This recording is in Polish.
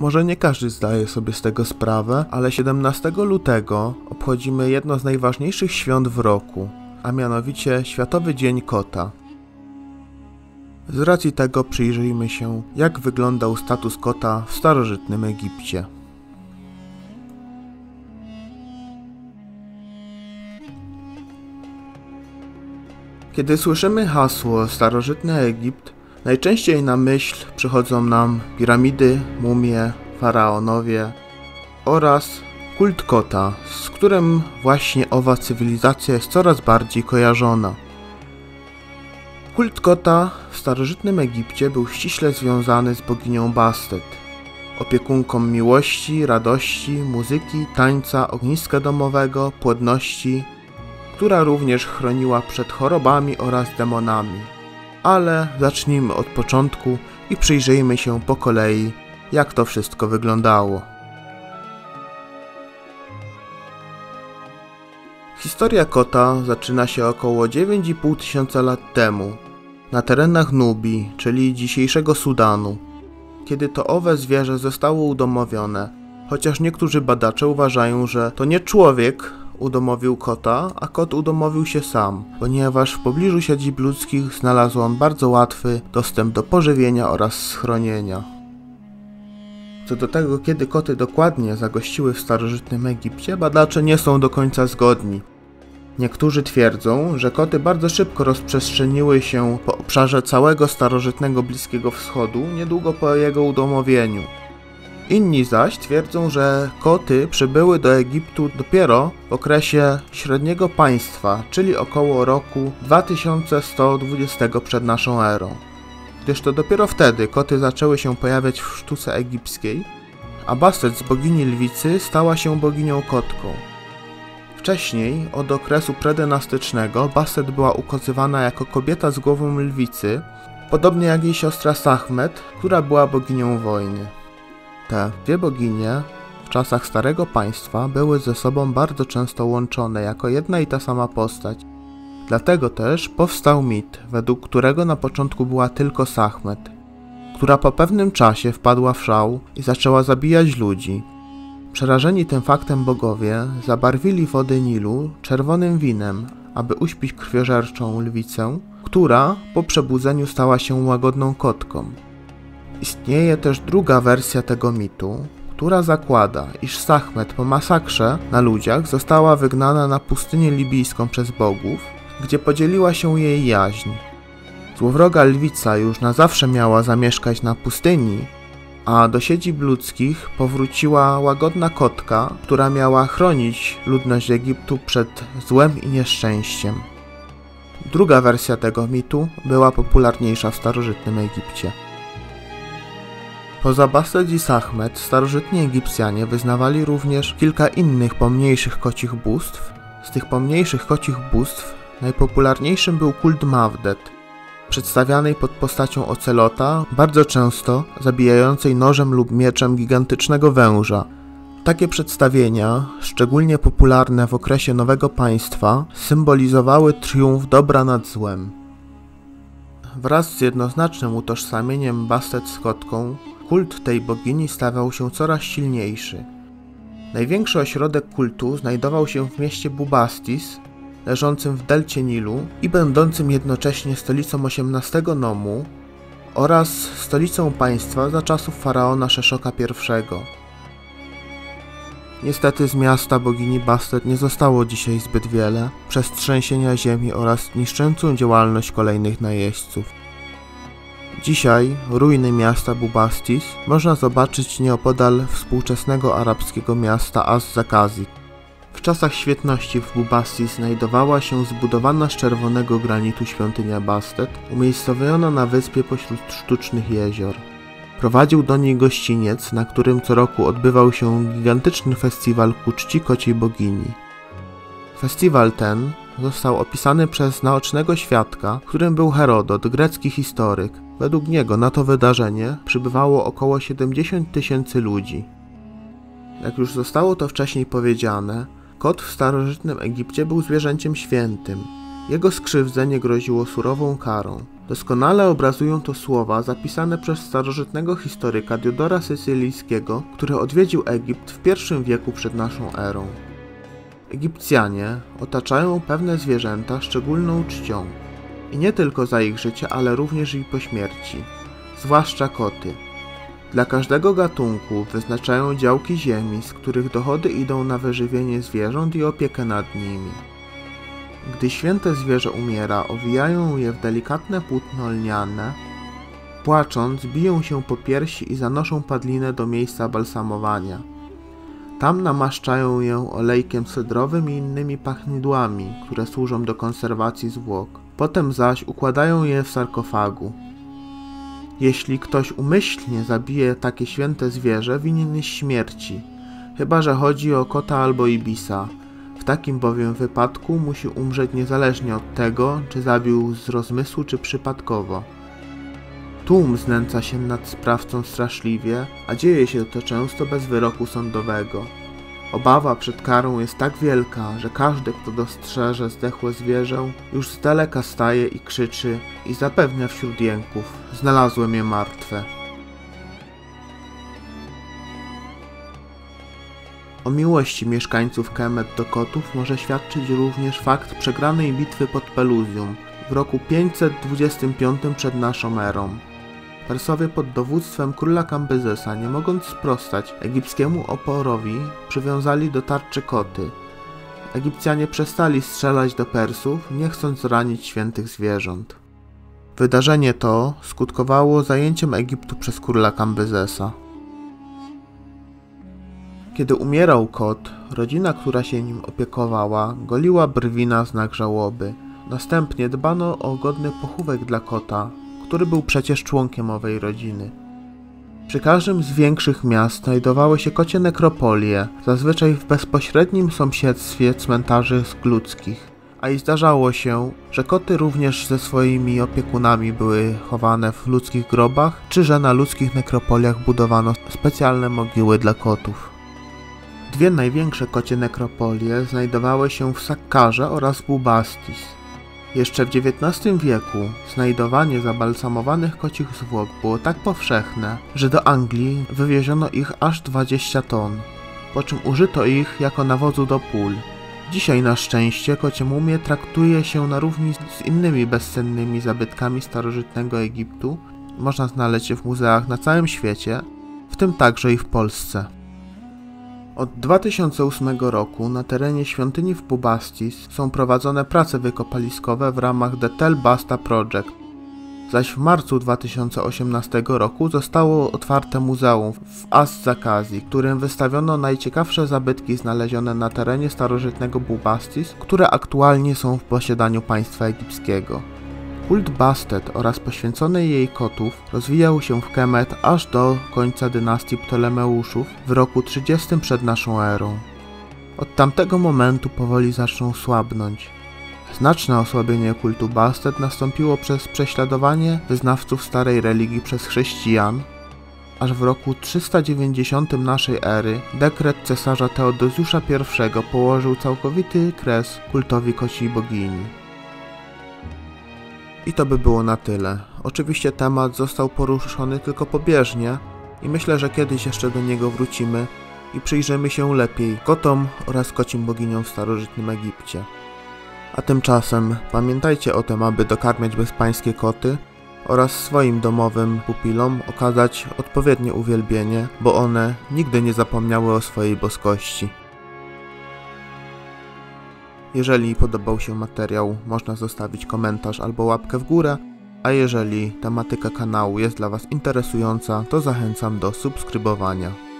Może nie każdy zdaje sobie z tego sprawę, ale 17 lutego obchodzimy jedno z najważniejszych świąt w roku, a mianowicie Światowy Dzień Kota. Z racji tego przyjrzyjmy się, jak wyglądał status kota w starożytnym Egipcie. Kiedy słyszymy hasło starożytny Egipt, najczęściej na myśl przychodzą nam piramidy, mumie, faraonowie oraz kult kota, z którym właśnie owa cywilizacja jest coraz bardziej kojarzona. Kult kota w starożytnym Egipcie był ściśle związany z boginią Bastet, opiekunką miłości, radości, muzyki, tańca, ogniska domowego, płodności, która również chroniła przed chorobami oraz demonami. Ale zacznijmy od początku i przyjrzyjmy się po kolei, jak to wszystko wyglądało. Historia kota zaczyna się około 9,5 tysiąca lat temu, na terenach Nubii, czyli dzisiejszego Sudanu, kiedy to owe zwierzę zostało udomowione, chociaż niektórzy badacze uważają, że to nie człowiek udomowił kota, a kot udomowił się sam, ponieważ w pobliżu siedzib ludzkich znalazł on bardzo łatwy dostęp do pożywienia oraz schronienia. Co do tego, kiedy koty dokładnie zagościły w starożytnym Egipcie, badacze nie są do końca zgodni. Niektórzy twierdzą, że koty bardzo szybko rozprzestrzeniły się po obszarze całego starożytnego Bliskiego Wschodu niedługo po jego udomowieniu. Inni zaś twierdzą, że koty przybyły do Egiptu dopiero w okresie średniego państwa, czyli około roku 2120 przed naszą erą. Gdyż to dopiero wtedy koty zaczęły się pojawiać w sztuce egipskiej, a Bastet z bogini lwicy stała się boginią kotką. Wcześniej, od okresu predynastycznego, Bastet była ukazywana jako kobieta z głową lwicy, podobnie jak jej siostra Sahmet, która była boginią wojny. Te dwie boginie w czasach Starego Państwa były ze sobą bardzo często łączone jako jedna i ta sama postać. Dlatego też powstał mit, według którego na początku była tylko Sahmet, która po pewnym czasie wpadła w szał i zaczęła zabijać ludzi. Przerażeni tym faktem bogowie zabarwili wody Nilu czerwonym winem, aby uśpić krwiożerczą lwicę, która po przebudzeniu stała się łagodną kotką. Istnieje też druga wersja tego mitu, która zakłada, iż Sahmet po masakrze na ludziach została wygnana na pustynię libijską przez bogów, gdzie podzieliła się jej jaźń. Złowroga lwica już na zawsze miała zamieszkać na pustyni, a do siedzib ludzkich powróciła łagodna kotka, która miała chronić ludność Egiptu przed złem i nieszczęściem. Druga wersja tego mitu była popularniejsza w starożytnym Egipcie. Poza Bastet i Sahmet, starożytni Egipcjanie wyznawali również kilka innych pomniejszych kocich bóstw. Z tych pomniejszych kocich bóstw najpopularniejszym był kult Mawdet, przedstawianej pod postacią ocelota, bardzo często zabijającej nożem lub mieczem gigantycznego węża. Takie przedstawienia, szczególnie popularne w okresie Nowego Państwa, symbolizowały triumf dobra nad złem. Wraz z jednoznacznym utożsamieniem Bastet z kotką, kult tej bogini stawał się coraz silniejszy. Największy ośrodek kultu znajdował się w mieście Bubastis, leżącym w delcie Nilu i będącym jednocześnie stolicą XVIII Nomu oraz stolicą państwa za czasów faraona Szeszoka I. Niestety z miasta bogini Bastet nie zostało dzisiaj zbyt wiele przez trzęsienia ziemi oraz niszczącą działalność kolejnych najeźdźców. Dzisiaj ruiny miasta Bubastis można zobaczyć nieopodal współczesnego arabskiego miasta Az-Zakazi. W czasach świetności w Bubastis znajdowała się zbudowana z czerwonego granitu świątynia Bastet, umiejscowiona na wyspie pośród sztucznych jezior. Prowadził do niej gościniec, na którym co roku odbywał się gigantyczny festiwal ku czci kociej bogini. Festiwal ten został opisany przez naocznego świadka, którym był Herodot, grecki historyk. Według niego na to wydarzenie przybywało około 70 000 ludzi. Jak już zostało to wcześniej powiedziane, kot w starożytnym Egipcie był zwierzęciem świętym. Jego skrzywdzenie groziło surową karą. Doskonale obrazują to słowa zapisane przez starożytnego historyka Diodora Sycylijskiego, który odwiedził Egipt w I wieku przed naszą erą. Egipcjanie otaczają pewne zwierzęta szczególną czcią. I nie tylko za ich życie, ale również i po śmierci. Zwłaszcza koty. Dla każdego gatunku wyznaczają działki ziemi, z których dochody idą na wyżywienie zwierząt i opiekę nad nimi. Gdy święte zwierzę umiera, owijają je w delikatne płótno lniane, płacząc biją się po piersi i zanoszą padlinę do miejsca balsamowania. Tam namaszczają ją olejkiem cydrowym i innymi pachnidłami, które służą do konserwacji zwłok. Potem zaś układają je w sarkofagu. Jeśli ktoś umyślnie zabije takie święte zwierzę, winien jest śmierci, chyba że chodzi o kota albo ibisa. W takim bowiem wypadku musi umrzeć niezależnie od tego, czy zabił z rozmysłu, czy przypadkowo. Tłum znęca się nad sprawcą straszliwie, a dzieje się to często bez wyroku sądowego. Obawa przed karą jest tak wielka, że każdy, kto dostrzeże zdechłe zwierzę, już z daleka staje i krzyczy i zapewnia wśród jęków: znalazłem je martwe. O miłości mieszkańców Kemet do kotów może świadczyć również fakt przegranej bitwy pod Pelusium w roku 525 przed naszą erą. Persowie pod dowództwem króla Kambyzesa, nie mogąc sprostać egipskiemu oporowi, przywiązali do tarczy koty. Egipcjanie przestali strzelać do Persów, nie chcąc ranić świętych zwierząt. Wydarzenie to skutkowało zajęciem Egiptu przez króla Kambyzesa. Kiedy umierał kot, rodzina, która się nim opiekowała, goliła brwi na znak żałoby. Następnie dbano o godny pochówek dla kota, który był przecież członkiem owej rodziny. Przy każdym z większych miast znajdowały się kocie nekropolie, zazwyczaj w bezpośrednim sąsiedztwie cmentarzy ludzkich, a i zdarzało się, że koty również ze swoimi opiekunami były chowane w ludzkich grobach, czy że na ludzkich nekropoliach budowano specjalne mogiły dla kotów. Dwie największe kocie nekropolie znajdowały się w Sakkarze oraz Bubastis. Jeszcze w XIX wieku znajdowanie zabalsamowanych kocich zwłok było tak powszechne, że do Anglii wywieziono ich aż 20 ton, po czym użyto ich jako nawozu do pól. Dzisiaj na szczęście kocie mumie traktuje się na równi z innymi bezcennymi zabytkami starożytnego Egiptu. Można znaleźć je w muzeach na całym świecie, w tym także i w Polsce. Od 2008 roku na terenie świątyni w Bubastis są prowadzone prace wykopaliskowe w ramach The Tel Basta Project, zaś w marcu 2018 roku zostało otwarte muzeum w Az-Zakazi, w którym wystawiono najciekawsze zabytki znalezione na terenie starożytnego Bubastis, które aktualnie są w posiadaniu państwa egipskiego. Kult Bastet oraz poświęcony jej kotów rozwijał się w Kemet aż do końca dynastii Ptolemeuszów w roku 30 przed naszą erą. Od tamtego momentu powoli zaczną słabnąć. Znaczne osłabienie kultu Bastet nastąpiło przez prześladowanie wyznawców starej religii przez chrześcijan, aż w roku 390 naszej ery dekret cesarza Teodozjusza I położył całkowity kres kultowi kociej bogini. I to by było na tyle. Oczywiście temat został poruszony tylko pobieżnie i myślę, że kiedyś jeszcze do niego wrócimy i przyjrzymy się lepiej kotom oraz kocim boginiom w starożytnym Egipcie. A tymczasem pamiętajcie o tym, aby dokarmiać bezpańskie koty oraz swoim domowym pupilom okazać odpowiednie uwielbienie, bo one nigdy nie zapomniały o swojej boskości. Jeżeli podobał się materiał, można zostawić komentarz albo łapkę w górę, a jeżeli tematyka kanału jest dla Was interesująca, to zachęcam do subskrybowania.